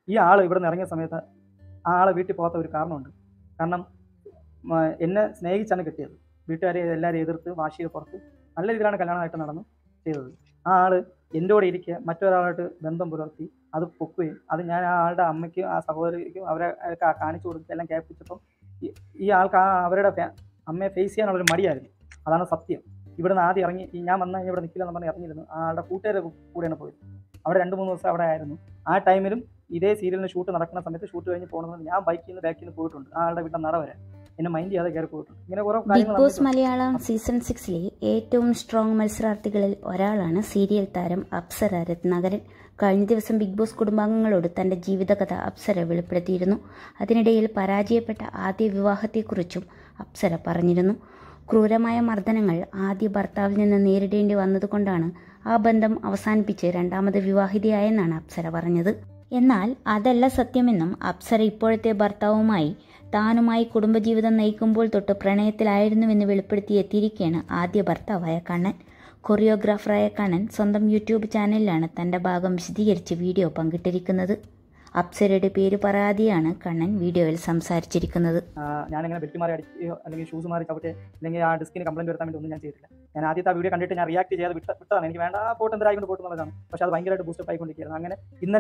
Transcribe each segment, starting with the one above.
ഈ ആൾ ഇവിടെ നിന്ന് ഇറങ്ങിയ സമയത്ത് ആ ആളെ വീട്ടിൽ പോകാത്ത ഒരു കാരണമുണ്ട്. കാരണം എന്നെ സ്നേഹിച്ചാണ് കിട്ടിയത്. വീട്ടുകാരെ എല്ലാവരും എതിർത്ത് വാശിയെ പുറത്ത് നല്ല രീതിയിലാണ് കല്യാണമായിട്ട് നടന്നു ചെയ്തത്. ആ ആൾ എൻ്റെ കൂടെ ഇരിക്കുക മറ്റൊരാളായിട്ട് ബന്ധം പുലർത്തി അത് പൊക്കുകയും അത് ഞാൻ ആ ആളുടെ അമ്മയ്ക്കും ആ സഹോദരിക്കും അവരെ കാണിച്ചു കൊടുത്ത് എല്ലാം കേൾപ്പിച്ചപ്പം ഈ ആൾക്ക് അവരുടെ അമ്മയെ ഫേസ് ചെയ്യാനുള്ളൊരു മടിയായിരുന്നു. അതാണ് സത്യം. ഇവിടുന്ന് ആദ്യം ഇറങ്ങി ഞാൻ വന്നാൽ ഇവിടെ നിൽക്കില്ലെന്ന് പറഞ്ഞ് ഇറങ്ങിയിരുന്നു. ആ ആളുടെ കൂട്ടുകാരെ കൂടെയാണ് പോയത്. അവിടെ 2-3 ദിവസം അവിടെ ആയിരുന്നു. ആ ടൈമിലും ഇതേ സീരിയലിന് ഷൂട്ട് നടക്കുന്ന സമയത്ത് ഷൂട്ട് കഴിഞ്ഞ് പോകണമെന്ന് ഞാൻ ബാക്കിൽ നിന്ന് പോയിട്ടുണ്ട്. ആ ആളുടെ വീട്ടിൽ നട വരെ എന്നെ മൈൻഡ് ചെയ്യാതെ കയറി പോയിട്ടുണ്ട്. ഇങ്ങനെ കുറേ ബിഗ് ബോസ് മലയാളം സീസൺ 6ലെ ഏറ്റവും സ്ട്രോങ് മത്സരാർത്ഥികളിൽ ഒരാളാണ് സീരിയൽ താരം അപ്സര രത്നാകരൻ. കഴിഞ്ഞ ദിവസം ബിഗ് ബോസ് കുടുംബാംഗങ്ങളോട് തന്റെ ജീവിതകഥ അപ്സര വെളിപ്പെടുത്തിയിരുന്നു. അതിനിടയിൽ പരാജയപ്പെട്ട ആദ്യ വിവാഹത്തെക്കുറിച്ചും അപ്സര പറഞ്ഞിരുന്നു. ക്രൂരമായ മർദ്ദനങ്ങൾ ആദ്യ ഭർത്താവിൽ നിന്ന് നേരിടേണ്ടി വന്നതുകൊണ്ടാണ് ആ ബന്ധം അവസാനിപ്പിച്ച് രണ്ടാമത് വിവാഹിതയായെന്നാണ് അപ്സര പറഞ്ഞത്. എന്നാൽ അതല്ല സത്യമെന്നും അപ്സര ഇപ്പോഴത്തെ ഭർത്താവുമായി താനുമായി കുടുംബജീവിതം നയിക്കുമ്പോൾ തൊട്ട് പ്രണയത്തിലായിരുന്നുവെന്ന് വെളിപ്പെടുത്തി എത്തിയിരിക്കുകയാണ് ആദ്യ ഭർത്താവായ കണ്ണൻ. കൊറിയോഗ്രാഫറായ കണ്ണൻ സ്വന്തം യൂട്യൂബ് ചാനലിലാണ് തന്റെ ഭാഗം വിശദീകരിച്ച് വീഡിയോ പങ്കിട്ടിരിക്കുന്നത്. അപ്സരയുടെ പേര് പറയാതെയാണ് കണ്ണൻ വീഡിയോയിൽ സംസാരിച്ചിരിക്കുന്നത്. ഞാനിങ്ങനെ ബെൽറ്റ് മാറി അടിക്കുകയോ അല്ലെങ്കിൽ ഷൂസ് മാറി ചവിട്ടെ അല്ലെങ്കിൽ ആ ഡിസ്കിന് കംപ്ലൈൻറ്റ് വരുത്താൻ വേണ്ടി ഒന്നും ഞാൻ ചെയ്തിട്ടില്ല. ഞാൻ ആദ്യത്തെ ആ വീഡിയോ കണ്ടിട്ട് ഞാൻ റിയാക്ട് ചെയ്യാതെ വിട്ടതാണ്. എനിക്ക് വേണ്ട ആ പോട്ട് എന്തായാലും പോട്ട് എന്നുള്ളതാണ്. പക്ഷേ അത് ഭയങ്കരമായിട്ട് ബൂസ്റ്റപ്പ് ആയിക്കൊണ്ടിരിക്കുകയായിരുന്നു. അങ്ങനെ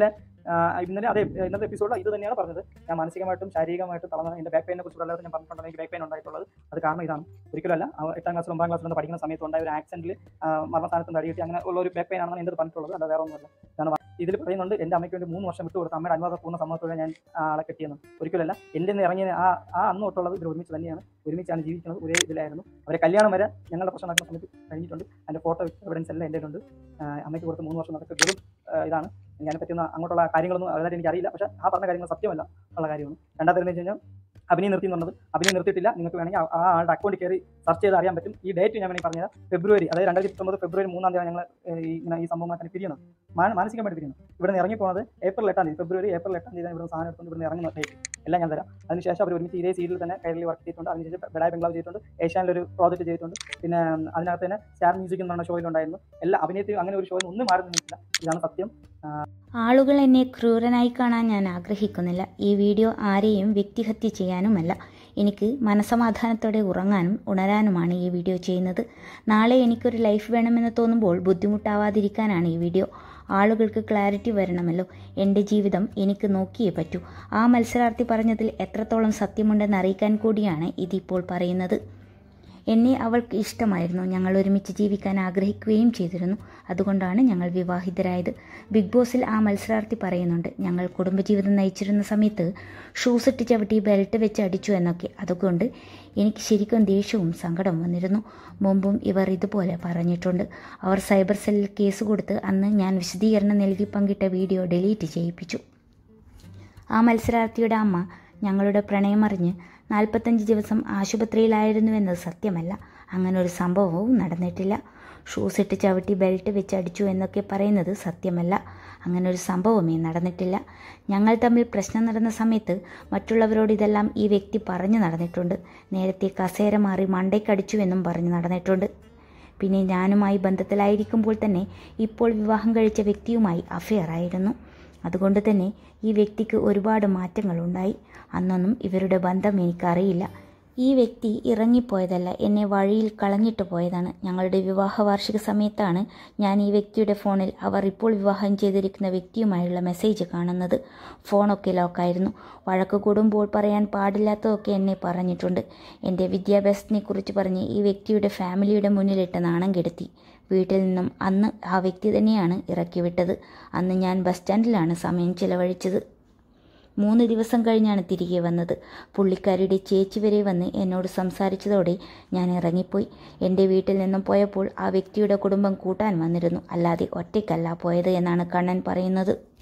ഇന്നത്തെ എപ്പിസോഡിൽ ഇത് തന്നെയാണ് പറഞ്ഞത്. ഞാൻ മാനസികമായിട്ടും ശാരീരികമായിട്ടും തളർന്ന എൻ്റെ ബാക്ക് പെയിനെ കുറിച്ച് അല്ലാതെ ഞാൻ പറഞ്ഞിട്ടുണ്ടെങ്കിൽ എനിക്ക് ബാക്ക് പെയിൻ ഉണ്ടായിട്ടുള്ളത് അത് കാരണം ഇതാണ്. ഒരിക്കലല്ല 8ാം ക്ലാസ്സിലും 9ാം ക്ലാസ്സിലും പഠിക്കുന്ന സമയത്ത് ഉണ്ടായ ഒരു ആക്സിഡന്റിൽ മരണസ്ഥാനത്ത് അടിയിട്ട് അങ്ങനെ ഉള്ള ഒരു ബാക്ക് പെയിൻ ആണെന്ന് എൻ്റെ പറഞ്ഞിട്ടുള്ളത്. അത് വേറെ ഒന്നുമല്ല. ഞാൻ ഇതിൽ പറയുന്നുണ്ട് എൻ്റെ അമ്മയ്ക്ക് വേണ്ടി 3 വർഷം വിട്ടു കൊടുത്ത് അമ്മയുടെ അനുവാദപൂർണ്ണ സമ്മതത്തോടെ ഞാൻ ആളെ കെട്ടിയെന്ന്. ഒരിക്കലല്ല. എൻ്റെ നിന്ന് ഇറങ്ങിയ ആ അന്ന് തൊട്ടുള്ളത് ഇതിൽ ഒരുമിച്ച് തന്നെയാണ്. ഒരുമിച്ചാണ് ജീവിക്കുന്നത്. ഒരേ ഇതിലായിരുന്നു. അവരെ കല്യാണം വരെ ഞങ്ങളുടെ പ്രശ്നം നടക്കുന്ന സമയത്ത് കഴിഞ്ഞിട്ടുണ്ട്. അതിൻ്റെ ഫോട്ടോ എവിഡൻസ് എല്ലാം എൻ്റെ ഉണ്ട്. അമ്മയ്ക്ക് കൊടുത്ത് 3 വർഷം നടക്കുക വെറും ഇതാണ്. ഞാനെ പറ്റുന്ന അങ്ങോട്ടുള്ള കാര്യങ്ങളൊന്നും അതായത് എനിക്കറിയില്ല. പക്ഷേ ആ പറഞ്ഞ കാര്യങ്ങൾ സത്യമല്ല ഉള്ള കാര്യമാണ്. രണ്ടാമത്തെ വെച്ച് കഴിഞ്ഞാൽ അഭിനയം നിർത്തിയെന്നുള്ളത് അഭിനയം നിർത്തിയിട്ടില്ല. നിങ്ങൾക്ക് വേണമെങ്കിൽ ആ ആളുടെ അക്കൗണ്ടിൽ കയറി സെർച്ച് ചെയ്ത് അറിയാൻ പറ്റും. ഈ ഡേറ്റ് ഞാൻ വേണമെങ്കിൽ പറഞ്ഞാൽ ഫെബ്രുവരി, അതായത് 2019 ഫെബ്രുവരി 3-ാം തീയതി ഞങ്ങൾ ഇങ്ങനെ ഈ സംഭവം തന്നെ പിരിയുന്നത്. മാനസികമായിട്ട് പിരിയുന്നത്. ഇവിടെ നിന്ന് ഇറങ്ങിപ്പോകുന്നത് ഏപ്രിൽ 8ാം തീയതി. ഫെബ്രുവരി ഏപ്രിൽ 8ാം തീയതി ഇവിടെ സാധനം എടുത്തുകൊണ്ട് ഇവിടെ ഇറങ്ങുന്ന ഡേറ്റ് എല്ലാം ഞാൻ തരാം. അതിനുശേഷം അവർ ഒരുമിച്ച് ഇതേ സീരിയൽ തന്നെ കൈരളി വർക്ക് ചെയ്തിട്ടുണ്ട്. അതിനുശേഷം ബെഡായി ബംഗ്ലാവ് ചെയ്തിട്ടുണ്ട്. ഏഷ്യാനിലൊരു പ്രോജക്റ്റ് ചെയ്തിട്ടുണ്ട്. പിന്നെ അതിനകത്ത് തന്നെ സ്റ്റാർ മ്യൂസിക് എന്ന് പറഞ്ഞ ഷോയിലുണ്ടായിരുന്നു. എല്ലാ അഭിനയത്തിലും അങ്ങനെ ഒരു ഷോയിൽ ഒന്നും മാറി നിന്നിട്ടില്ല. ഇതാണ് സത്യം. ആളുകൾ എന്നെ ക്രൂരനായി കാണാൻ ഞാൻ ആഗ്രഹിക്കുന്നില്ല. ഈ വീഡിയോ ആരെയും വ്യക്തിഹത്യ ചെയ്യാനുമല്ല. എനിക്ക് മനസമാധാനത്തോടെ ഉറങ്ങാനും ഉണരാനുമാണ് ഈ വീഡിയോ ചെയ്യുന്നത്. നാളെ എനിക്കൊരു ലൈഫ് വേണമെന്ന് തോന്നുമ്പോൾ ബുദ്ധിമുട്ടാവാതിരിക്കാനാണ് ഈ വീഡിയോ. ആളുകൾക്ക് ക്ലാരിറ്റി വരണമല്ലോ. എൻ്റെ ജീവിതം എനിക്ക് നോക്കിയേ പറ്റൂ. ആ മത്സരാർത്ഥി പറഞ്ഞതിൽ എത്രത്തോളം സത്യമുണ്ടെന്ന് അറിയിക്കാൻ കൂടിയാണ് ഇതിപ്പോൾ പറയുന്നത്. എന്നെ അവൾക്ക് ഇഷ്ടമായിരുന്നു. ഞങ്ങൾ ഒരുമിച്ച് ജീവിക്കാൻ ആഗ്രഹിക്കുകയും ചെയ്തിരുന്നു. അതുകൊണ്ടാണ് ഞങ്ങൾ വിവാഹിതരായത്. ബിഗ് ബോസിൽ ആ മത്സരാർത്ഥി പറയുന്നുണ്ട്, ഞങ്ങൾ കുടുംബജീവിതം നയിച്ചിരുന്ന സമയത്ത് ഷൂസ് ഇട്ട് ചവിട്ടി ബെൽറ്റ് വെച്ച് അടിച്ചു എന്നൊക്കെ. അതുകൊണ്ട് എനിക്ക് ശരിക്കും ദേഷ്യവും സങ്കടവും വന്നിരുന്നു. മുമ്പും ഇവർ ഇതുപോലെ പറഞ്ഞിട്ടുണ്ട്. അവർ സൈബർ സെല്ലിൽ കേസ് കൊടുത്ത് അന്ന് ഞാൻ വിശദീകരണം നൽകി പങ്കിട്ട വീഡിയോ ഡിലീറ്റ് ചെയ്യിപ്പിച്ചു. ആ മത്സരാർത്ഥിയുടെ അമ്മ ഞങ്ങളുടെ പ്രണയമറിഞ്ഞ് 45 ദിവസം ആശുപത്രിയിലായിരുന്നുവെന്നത് സത്യമല്ല. അങ്ങനൊരു സംഭവവും നടന്നിട്ടില്ല. ഷൂസ് ഇട്ട് ചവിട്ടി ബെൽറ്റ് വെച്ച് അടിച്ചു എന്നൊക്കെ പറയുന്നത് സത്യമല്ല. അങ്ങനൊരു സംഭവമേ നടന്നിട്ടില്ല. ഞങ്ങൾ തമ്മിൽ പ്രശ്നം നടന്ന സമയത്ത് മറ്റുള്ളവരോട് ഇതെല്ലാം ഈ വ്യക്തി പറഞ്ഞു നടന്നിട്ടുണ്ട്. നേരത്തെ കസേര മാറി മണ്ടയ്ക്കടിച്ചുവെന്നും പറഞ്ഞു നടന്നിട്ടുണ്ട്. പിന്നെ ഞാനുമായി ബന്ധത്തിലായിരിക്കുമ്പോൾ തന്നെ ഇപ്പോൾ വിവാഹം കഴിച്ച വ്യക്തിയുമായി അഫെയർ ആയിരുന്നു. അതുകൊണ്ട് തന്നെ ഈ വ്യക്തിക്ക് ഒരുപാട് മാറ്റങ്ങളുണ്ടായി. അന്നൊന്നും ഇവരുടെ ബന്ധം എനിക്കറിയില്ല. ഈ വ്യക്തി ഇറങ്ങിപ്പോയതല്ല, എന്നെ വഴിയിൽ കളഞ്ഞിട്ട് പോയതാണ്. ഞങ്ങളുടെ വിവാഹ വാർഷിക സമയത്താണ് ഞാൻ ഈ വ്യക്തിയുടെ ഫോണിൽ അവർ ഇപ്പോൾ വിവാഹം ചെയ്തിരിക്കുന്ന വ്യക്തിയുമായുള്ള മെസ്സേജ് കാണുന്നത്. ഫോണൊക്കെ ലോക്കായിരുന്നു. വഴക്ക് കൂടുമ്പോൾ പറയാൻ പാടില്ലാത്തതൊക്കെ എന്നെ പറഞ്ഞിട്ടുണ്ട്. എൻ്റെ വിദ്യാഭ്യാസത്തിനെക്കുറിച്ച് പറഞ്ഞ് ഈ വ്യക്തിയുടെ ഫാമിലിയുടെ മുന്നിലിട്ട് നാണം കെടുത്തി. വീട്ടിൽ നിന്നും അന്ന് ആ വ്യക്തി തന്നെയാണ് ഇറക്കി വിട്ടത്. അന്ന് ഞാൻ ബസ് സ്റ്റാൻഡിലാണ് സമയം ചിലവഴിച്ചത്. 3 ദിവസം കഴിഞ്ഞാണ് തിരികെ വന്നത്. പുള്ളിക്കാരിയുടെ ചേച്ചി വരെ വന്ന് എന്നോട് സംസാരിച്ചതോടെ ഞാൻ ഇറങ്ങിപ്പോയി. എൻ്റെ വീട്ടിൽ നിന്നും പോയപ്പോൾ ആ വ്യക്തിയുടെ കുടുംബം കൂട്ടാൻ വന്നിരുന്നു. അല്ലാതെ ഒറ്റയ്ക്കല്ല പോയത് എന്നാണ് കണ്ണൻ പറയുന്നത്.